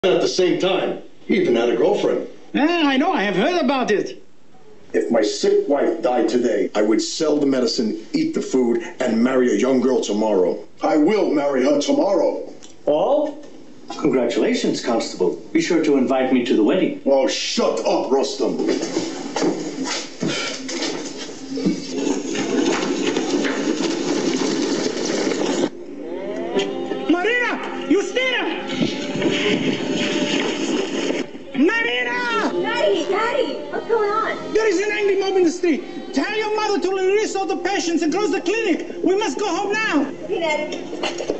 at the same time. He even had a girlfriend. I know. I have heard about it. If my sick wife died today, I would sell the medicine, eat the food, and marry a young girl tomorrow. I will marry her tomorrow. Paul? Congratulations, Constable. Be sure to invite me to the wedding. Oh, shut up, Rustam. Marina! Justina! Marina! Daddy, what's going on? There is an angry mob in the street. Tell your mother to release all the patients and close the clinic. We must go home now. Hey, Daddy.